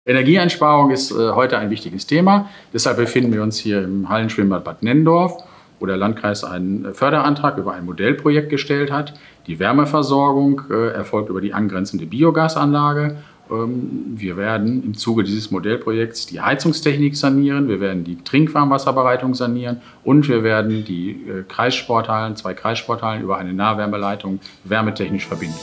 Energieeinsparung ist heute ein wichtiges Thema. Deshalb befinden wir uns hier im Hallenschwimmbad Bad Nenndorf, wo der Landkreis einen Förderantrag über ein Modellprojekt gestellt hat. Die Wärmeversorgung erfolgt über die angrenzende Biogasanlage. Wir werden im Zuge dieses Modellprojekts die Heizungstechnik sanieren, wir werden die Trinkwarmwasserbereitung sanieren und wir werden die Kreissporthallen, 2 Kreissporthallen über eine Nahwärmeleitung wärmetechnisch verbinden.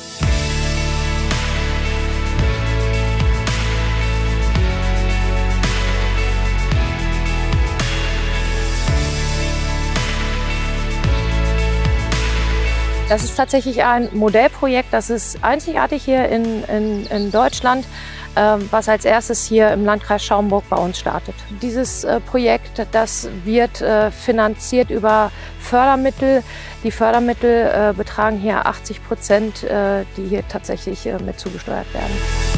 Das ist tatsächlich ein Modellprojekt, das ist einzigartig hier in Deutschland, was als erstes hier im Landkreis Schaumburg bei uns startet. Dieses Projekt, das wird finanziert über Fördermittel. Die Fördermittel betragen hier 80%, die hier tatsächlich mit zugesteuert werden.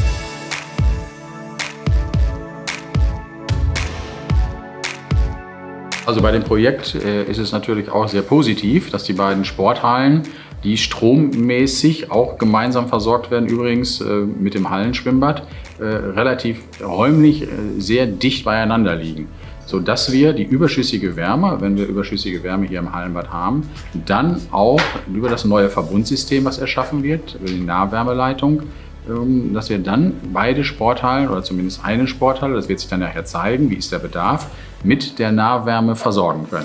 Also bei dem Projekt ist es natürlich auch sehr positiv, dass die beiden Sporthallen, die strommäßig auch gemeinsam versorgt werden, übrigens mit dem Hallenschwimmbad, relativ räumlich sehr dicht beieinander liegen, sodass wir die überschüssige Wärme, wenn wir überschüssige Wärme hier im Hallenbad haben, dann auch über das neue Verbundsystem, was erschaffen wird, über die Nahwärmeleitung, dass wir dann beide Sporthallen oder zumindest eine Sporthalle, das wird sich dann nachher zeigen, wie ist der Bedarf, mit der Nahwärme versorgen können.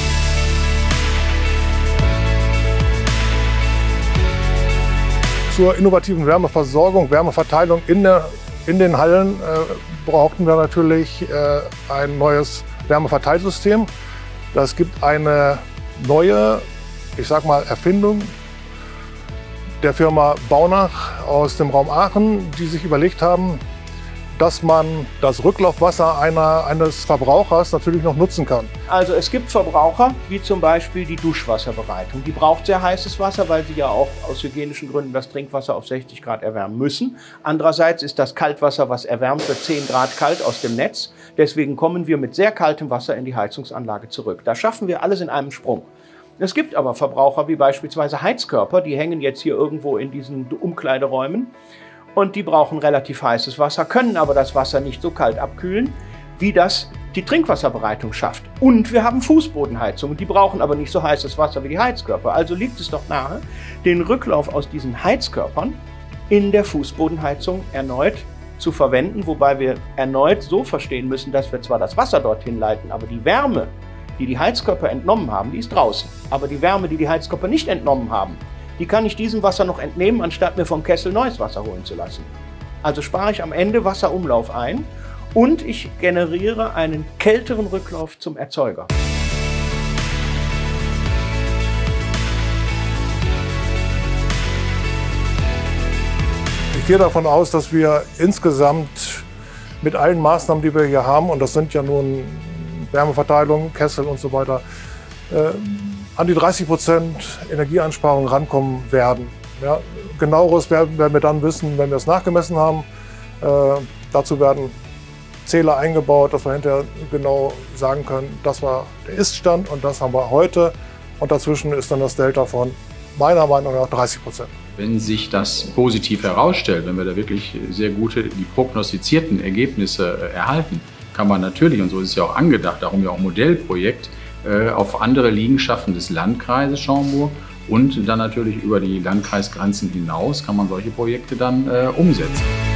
Zur innovativen Wärmeversorgung, Wärmeverteilung in den Hallen brauchten wir natürlich ein neues Wärmeverteilsystem. Das gibt eine neue, ich sag mal, Erfindung der Firma Baunach aus dem Raum Aachen, die sich überlegt haben, dass man das Rücklaufwasser eines Verbrauchers natürlich noch nutzen kann. Also es gibt Verbraucher, wie zum Beispiel die Duschwasserbereitung. Die braucht sehr heißes Wasser, weil sie ja auch aus hygienischen Gründen das Trinkwasser auf 60 Grad erwärmen müssen. Andererseits ist das Kaltwasser, was erwärmt wird, 10 Grad kalt aus dem Netz. Deswegen kommen wir mit sehr kaltem Wasser in die Heizungsanlage zurück. Da schaffen wir alles in einem Sprung. Es gibt aber Verbraucher wie beispielsweise Heizkörper, die hängen jetzt hier irgendwo in diesen Umkleideräumen. Und die brauchen relativ heißes Wasser, können aber das Wasser nicht so kalt abkühlen, wie das die Trinkwasserbereitung schafft. Und wir haben Fußbodenheizungen, die brauchen aber nicht so heißes Wasser wie die Heizkörper. Also liegt es doch nahe, den Rücklauf aus diesen Heizkörpern in der Fußbodenheizung erneut zu verwenden, wobei wir erneut so verstehen müssen, dass wir zwar das Wasser dorthin leiten, aber die Wärme, die die Heizkörper entnommen haben, die ist draußen. Aber die Wärme, die die Heizkörper nicht entnommen haben, die kann ich diesem Wasser noch entnehmen, anstatt mir vom Kessel neues Wasser holen zu lassen. Also spare ich am Ende Wasserumlauf ein und ich generiere einen kälteren Rücklauf zum Erzeuger. Ich gehe davon aus, dass wir insgesamt mit allen Maßnahmen, die wir hier haben, und das sind ja nun Wärmeverteilung, Kessel und so weiter, an die 30% Energieeinsparung rankommen werden. Ja, genaueres werden wir dann wissen, wenn wir es nachgemessen haben. Dazu werden Zähler eingebaut, dass wir hinterher genau sagen können, das war der Ist-Stand und das haben wir heute. Und dazwischen ist dann das Delta von meiner Meinung nach 30%. Wenn sich das positiv herausstellt, wenn wir da wirklich sehr gute, die prognostizierten Ergebnisse erhalten, kann man natürlich, und so ist es ja auch angedacht, darum ja auch Modellprojekt, auf andere Liegenschaften des Landkreises Schaumburg und dann natürlich über die Landkreisgrenzen hinaus kann man solche Projekte dann umsetzen.